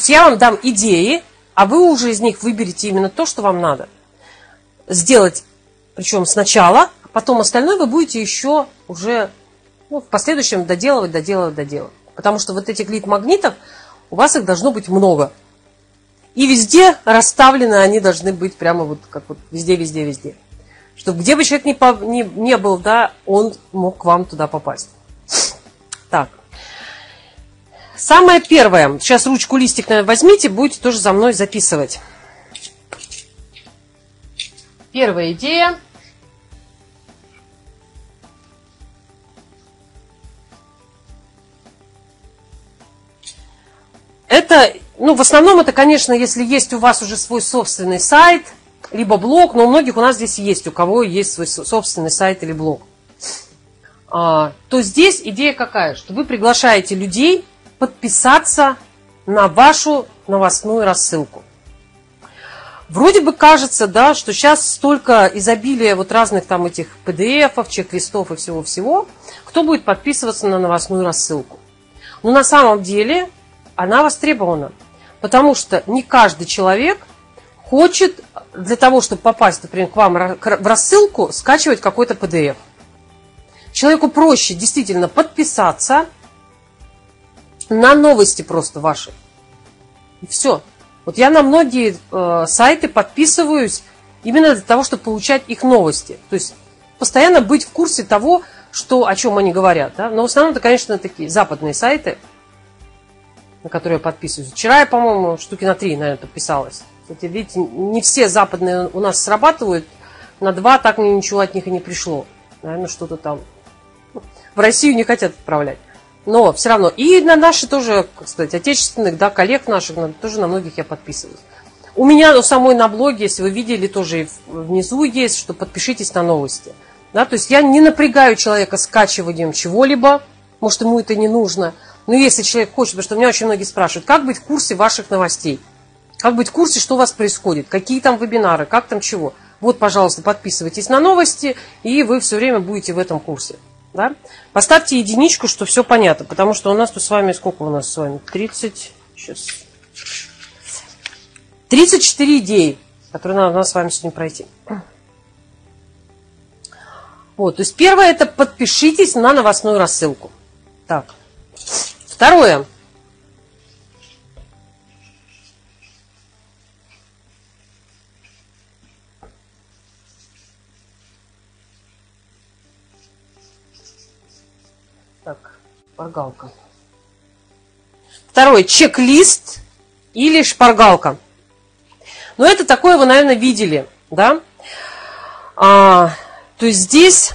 есть я вам дам идеи, а вы уже из них выберете именно то, что вам надо сделать, причем сначала, а потом остальное вы будете еще уже в последующем доделывать. Потому что вот этих лид-магнитов, у вас их должно быть много. И везде расставлены они должны быть прямо вот как вот везде. Чтобы где бы человек не был, да, он мог к вам туда попасть. Так. Самое первое. Сейчас ручку, листик, наверное, возьмите, будете тоже за мной записывать. Первая идея. Это, в основном это, конечно, если есть у вас уже свой собственный сайт, либо блог, но у многих у нас здесь есть, у кого есть свой собственный сайт или блог. То здесь идея какая? Что вы приглашаете людей подписаться на вашу новостную рассылку. Вроде бы кажется, да, что сейчас столько изобилия вот разных там этих PDF-ов, чек-листов и всего-всего, кто будет подписываться на новостную рассылку. Но на самом деле она востребована, потому что не каждый человек хочет для того, чтобы попасть, например, к вам в рассылку, скачивать какой-то PDF. Человеку проще действительно подписаться на новости просто ваши. И все. Вот я на многие сайты подписываюсь именно для того, чтобы получать их новости. То есть постоянно быть в курсе того, о чем они говорят. Да? Но в основном это, конечно, такие западные сайты, на которые я подписываюсь. Вчера я, по-моему, штуки на 3, наверное, подписалась. Кстати, видите, не все западные у нас срабатывают. На 2 так мне ничего от них и не пришло. Наверное, что-то там в Россию не хотят отправлять. Но все равно. И на наши тоже, как сказать, отечественных, да, коллег наших, тоже на многих я подписываюсь. У меня у самой на блоге, если вы видели, тоже внизу есть, что подпишитесь на новости. Да, то есть я не напрягаю человека скачиванием чего-либо, может, ему это не нужно. Но если человек хочет, потому что меня очень многие спрашивают, как быть в курсе ваших новостей? Как быть в курсе, что у вас происходит? Какие там вебинары, как там чего? Вот, пожалуйста, подписывайтесь на новости, и вы все время будете в этом курсе. Да? Поставьте единичку, что все понятно, потому что у нас тут с вами, сколько у нас с вами? 34 идеи, которые надо с вами сегодня пройти. Вот, то есть первое, это подпишитесь на новостную рассылку. Так. Второе. Так, шпаргалка. Второй, чек-лист или шпаргалка. Но это такое вы, наверное, видели, да? То есть здесь,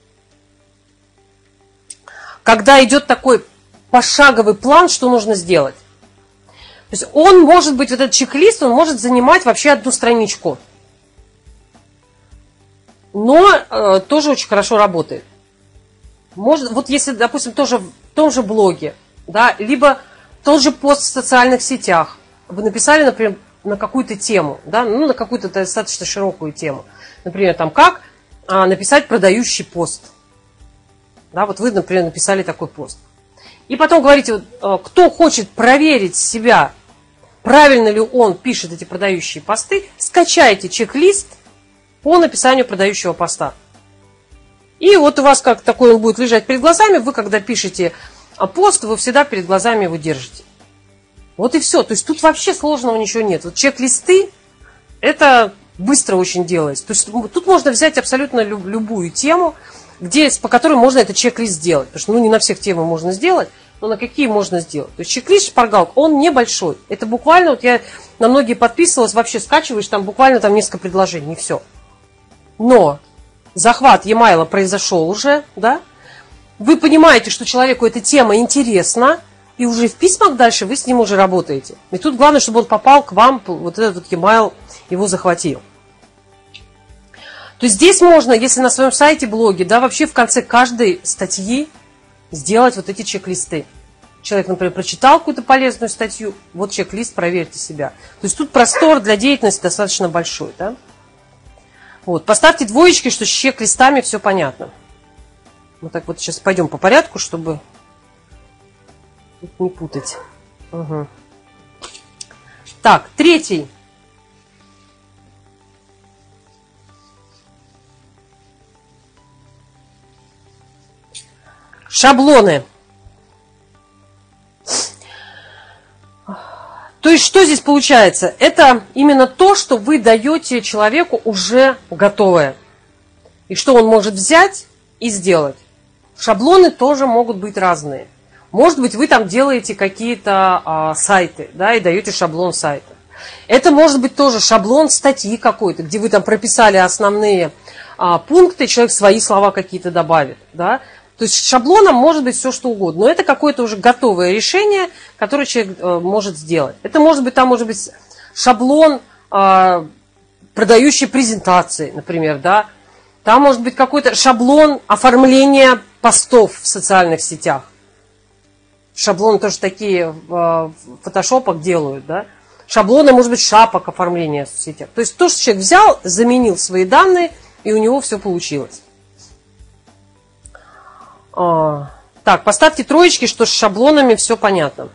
когда идет такой пошаговый план, что нужно сделать. То есть он может быть, вот этот чек-лист, он может занимать вообще одну страничку. Но тоже очень хорошо работает. Может, вот если, допустим, тоже в том же блоге, да, либо тот же пост в социальных сетях, вы написали, например, на какую-то тему, да, на какую-то достаточно широкую тему. Например, там, как написать продающий пост. Да, вот вы, например, написали такой пост. И потом говорите, кто хочет проверить себя, правильно ли он пишет эти продающие посты, скачайте чек-лист по написанию продающего поста. И вот у вас как такой он будет лежать перед глазами, вы когда пишете пост, вы всегда перед глазами его держите. Вот и все. То есть тут вообще сложного ничего нет. Вот чек-листы, это быстро очень делается. То есть тут можно взять абсолютно любую тему, по которой можно этот чек-лист сделать. Потому что не на всех темы можно сделать, но на какие можно сделать. То есть чек-лист, шпаргалка, он небольшой. Это буквально, вот я на многие подписывалась, вообще скачиваешь, там буквально там несколько предложений, и все. Но захват e-mail произошел уже, да? Вы понимаете, что человеку эта тема интересна, и уже в письмах дальше вы с ним уже работаете. И тут главное, чтобы он попал к вам, вот этот вот e-mail его захватил. То есть здесь можно, если на своем сайте, блоге, да, вообще в конце каждой статьи сделать вот эти чек-листы. Человек, например, прочитал какую-то полезную статью, вот чек-лист, проверьте себя. То есть тут простор для деятельности достаточно большой, да? Вот, поставьте двоечки, что с чек-листами все понятно. Вот так вот сейчас пойдем по порядку, чтобы не путать. Угу. Так, третий. Шаблоны. То есть, что здесь получается? Это именно то, что вы даете человеку уже готовое. И что он может взять и сделать. Шаблоны тоже могут быть разные. Может быть, вы там делаете какие-то сайты, да, и даете шаблон сайта. Это может быть тоже шаблон статьи какой-то, где вы там прописали основные пункты, человек свои слова какие-то добавит, да. То есть шаблоном может быть все что угодно, но это какое-то уже готовое решение, которое человек может сделать. Это может быть, там может быть шаблон продающей презентации, например, да. Там может быть какой-то шаблон оформления постов в социальных сетях. Шаблоны тоже такие в фотошопах делают, да. Шаблоны, может быть, шапок оформления в сетях. То есть то, что человек взял, заменил свои данные, и у него все получилось. Так, поставьте троечки, что с шаблонами все понятно.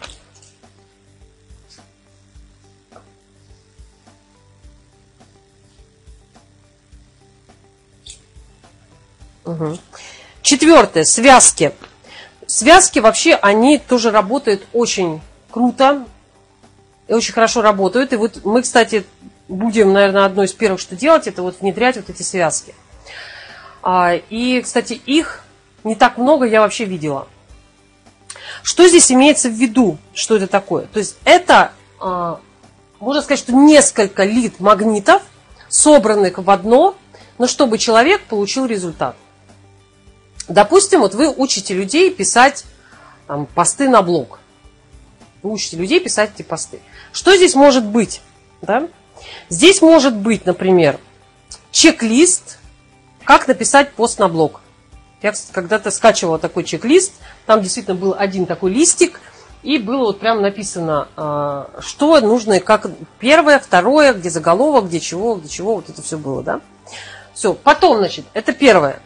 Угу. Четвертое, связки. Связки вообще, они тоже работают очень круто и очень хорошо работают. И вот мы, кстати, будем, наверное, одно из первых, что делать, это вот внедрять вот эти связки. И, кстати, их не так много я вообще видела. Что здесь имеется в виду? Что это такое? То есть это, можно сказать, что несколько лид-магнитов, собранных в одно, но чтобы человек получил результат. Допустим, вот вы учите людей писать там, посты на блог. Вы учите людей писать эти посты. Что здесь может быть? Да? Здесь может быть, например, чек-лист, как написать пост на блог. Я когда-то скачивала такой чек-лист, там действительно был один такой листик, и было вот прям написано, что нужно, как первое, второе, где заголовок, где чего, вот это все было, да? Все, потом, значит, это первое.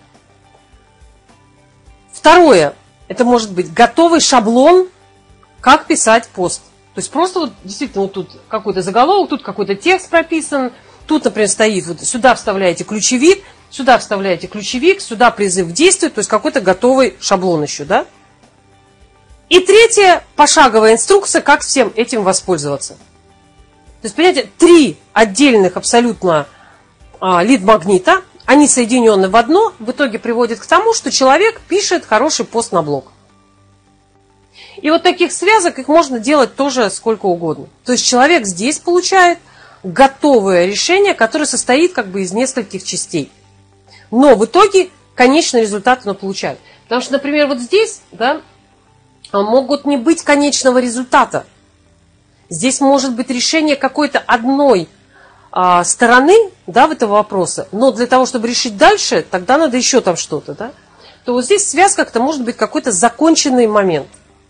Второе, это может быть готовый шаблон, как писать пост. То есть просто вот действительно вот тут какой-то заголовок, тут какой-то текст прописан, тут, например, стоит, вот сюда вставляете ключевик, сюда призыв к действию, то есть какой-то готовый шаблон еще, да? И третье, пошаговая инструкция, как всем этим воспользоваться. То есть, понимаете, 3 отдельных абсолютно лид-магнита, они соединены в одно, в итоге приводят к тому, что человек пишет хороший пост на блог. И вот таких связок, их можно делать тоже сколько угодно. То есть человек здесь получает готовое решение, которое состоит как бы из нескольких частей. Но в итоге конечный результат он получает. Потому что, например, вот здесь, да, могут не быть конечного результата. Здесь может быть решение какой-то одной стороны, да, в этого вопроса. Но для того, чтобы решить дальше, тогда надо еще там что-то, да. То вот здесь связка как-то может быть какой-то законченный момент.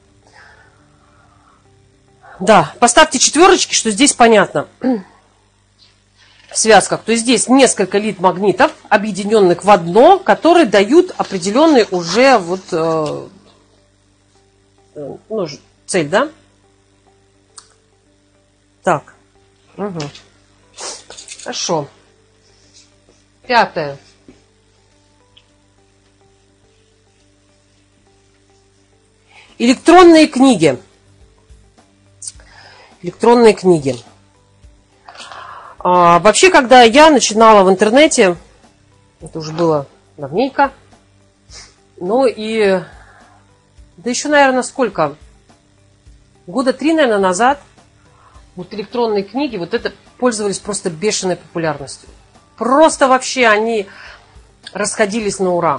Да, поставьте 4, что здесь понятно. В связках. То есть здесь несколько лид-магнитов, объединенных в одно, которые дают определенный уже вот, цель, да? Так. Угу. Хорошо. 5. Электронные книги. Электронные книги. Вообще, когда я начинала в интернете, это уже было давненько, ну и, да еще, наверное, сколько, 3 года, наверное, назад, вот электронные книги, вот это пользовались просто бешеной популярностью. Просто вообще они расходились на ура.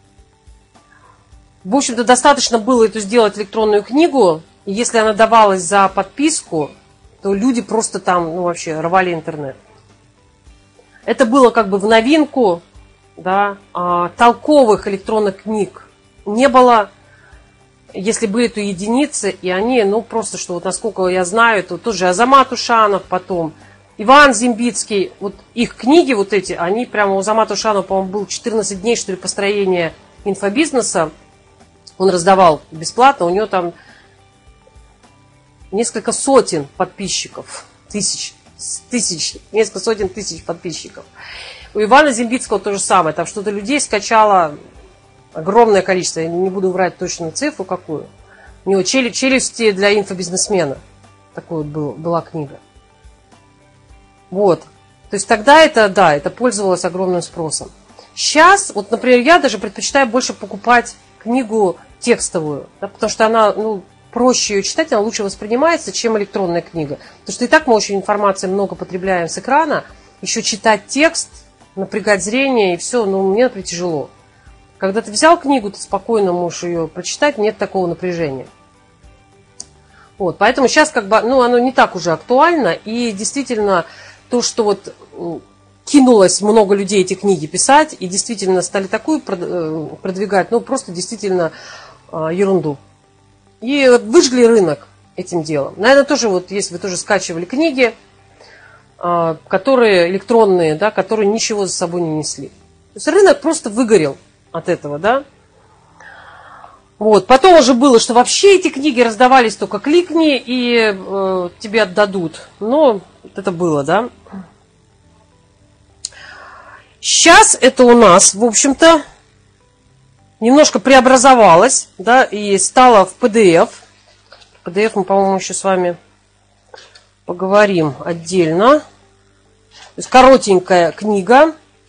В общем-то, достаточно было эту сделать электронную книгу, и если она давалась за подписку, то люди просто там, ну, вообще рвали интернет. Это было как бы в новинку, да, толковых электронных книг не было. Если были, то единицы, и они, ну, просто, что вот насколько я знаю, то тот же Азамат Ушанов, потом Иван Зимбицкий, вот их книги вот эти, они прямо, у Азамата Ушанова, по-моему, был 14 дней, что ли, построения инфобизнеса, он раздавал бесплатно, у него там несколько сотен подписчиков. несколько сотен тысяч подписчиков. У Ивана Зембицкого то же самое. Там что-то людей скачало огромное количество. Я не буду врать точную цифру какую. У него «Челюсти для инфобизнесмена». Такой вот была книга. Вот. То есть тогда это пользовалось огромным спросом. Сейчас, вот, например, я даже предпочитаю больше покупать книгу текстовую, да, потому что она, проще ее читать, она лучше воспринимается, чем электронная книга. Потому что и так мы очень информации много потребляем с экрана, еще читать текст, напрягать зрение, и все, мне, например, тяжело. Когда ты взял книгу, ты спокойно можешь ее прочитать, нет такого напряжения. Вот, поэтому сейчас оно не так уже актуально, и действительно то, что вот кинулось много людей эти книги писать, и действительно стали такую продвигать, просто действительно ерунду. И выжгли рынок этим делом. Наверное, тоже вот, если вы тоже скачивали книги, которые электронные, да, которые ничего за собой не несли. То есть рынок просто выгорел от этого, да. Вот. Потом уже было, что вообще эти книги раздавались только кликни и тебе отдадут. Но это было, да. Сейчас это у нас, в общем-то, немножко преобразовалось, да, и стало в PDF. PDF мы, по-моему, еще с вами поговорим отдельно. То есть коротенькая книга.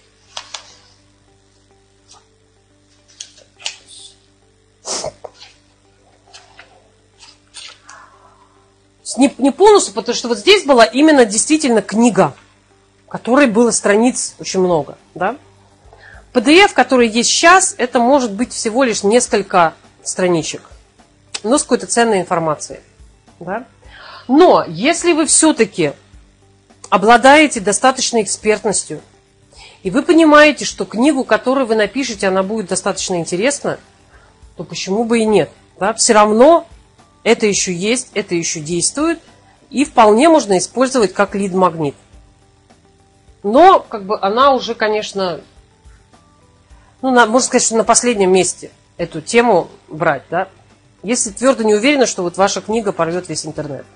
Не полностью, потому что вот здесь была именно действительно книга, в которой было страниц очень много. Да? PDF, который есть сейчас, это может быть всего лишь несколько страничек, но с какой-то ценной информацией. Да? Но если вы все-таки обладаете достаточной экспертностью, и вы понимаете, что книгу, которую вы напишете, она будет достаточно интересна, то почему бы и нет? Да? Все равно это еще есть, это еще действует, и вполне можно использовать как лид-магнит. Но она уже, конечно, можно сказать, что на последнем месте эту тему брать, да? Если твердо не уверены, что вот ваша книга порвет весь интернет.